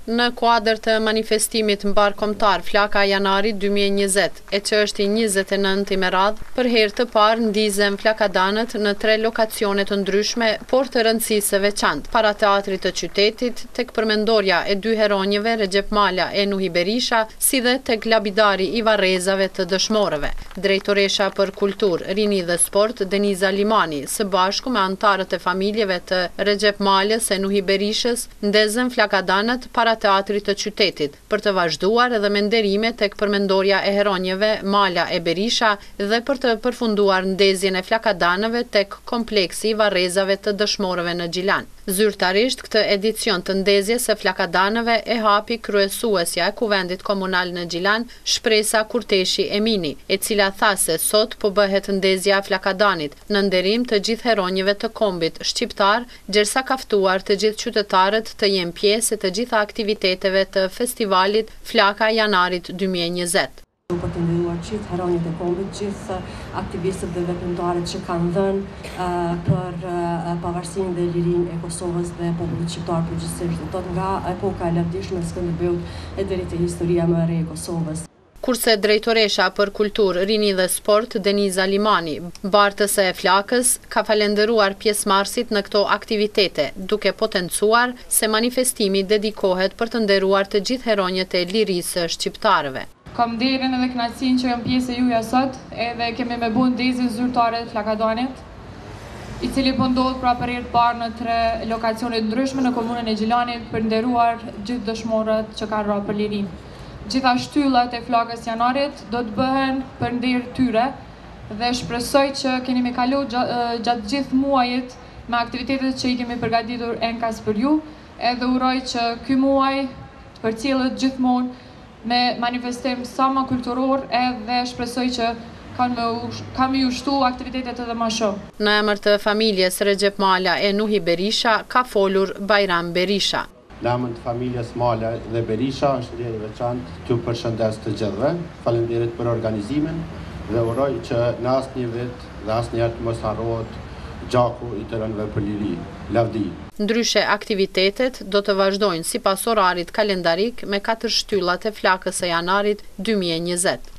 Në kuadër të manifestimit mbarkombëtar Flaka Janarit 2020, e që është i 29 me radhë, për herë të parë ndizem flakadanët në 3 lokacione të ndryshme, por të rëndësisë së veçantë, para teatrit të qytetit, tek përmendorja e 2 heronjëve Recep Mala e Nuhi Berisha, si dhe tek labidari i varrezave të dëshmorëve. Drejtoresha për Kulturë, Rini dhe Sport Deniza Limani, së bashku me antarët e familjeve të Recep Malës e Nuhi Berishës, ndezën flakadanët para teatrit të qytetit, për të vazhduar edhe me nderime tek përmendorja e heronjëve Mala e Berisha dhe për të përfunduar ndezjen e flakadanëve tek kompleksi i varrezave të dëshmorëve në Gjilan. Zyrtarisht këtë edicion të ndezjes së flakadanëve e hapi kryesuesja e Kuvendit Komunal në Gjilan, Shpresa Kurteshi Emini, e cila tha se sot po bëhet ndezja e flakadanit në nderim të gjithë heronjëve të kombit shqiptar, gjersa ka ftuar të gjithë qytetarët të jenë pjesë të gjitha aktiviteteve të festivalit Flaka Janarit 2020. Për të nderuar gjithë heronjët e kombit, gjithë aktivistët dhe veprimtarët që kanë dhënë për pavarësinë dhe lirinë e Kosovës dhe popullit shqiptar përgjithsisht, tot nga epoka e lavdishme e Skënderbeut e deri te historia më e re e Kosovës. Kurse drejtoresha për Kulturë, Rini dhe Sport Deniza Limani, bartëse e Flakës, ka falenderuar pjesëmarrësit në këto aktivitete, duke potencuar se manifestimi dedikohet për të nderuar të gjithë heronjët e lirisë shqiptarëve. Kam nderin edhe kënaqësinë që jam pjesë e juja sot, edhe kemi me bu ndezjen zyrtare të flakadanit, i cili po ndodh pra për herë të parë në 3 lokacione të ndryshme në komunën e Gjilanit për nderuar gjithë dëshmorët që kanë rënë për lirinë. Gjitha shtyllat e Flakës Janarit do të bëhen për nder tyre dhe shpresoj që keni me kalu gjatë gjithë muajit me aktivitetet që i kemi përgatitur enkas për ju, edhe uroj që ky muaj të përcjellet gjithmonë me manifestim sa më kulturor edhe shpresoj që kam ju shtu aktivitetet edhe më shumë. Në emër të familjes Recep Mala e Nuhi Berisha ka folur Bajram Berisha. Në emër të familjes Mala dhe Berisha është ndjerë veçantë t'ju përshëndes të gjithëve. Faleminderit për organizimin dhe uroj që në asnjë vit dhe asnjëherë të mos harrohet gjaku i të rënëve për liri, lavdi. Ndryshe aktivitetet do të vazhdojnë sipas orarit kalendarik me 4 shtyllat e Flakës së Janarit 2020.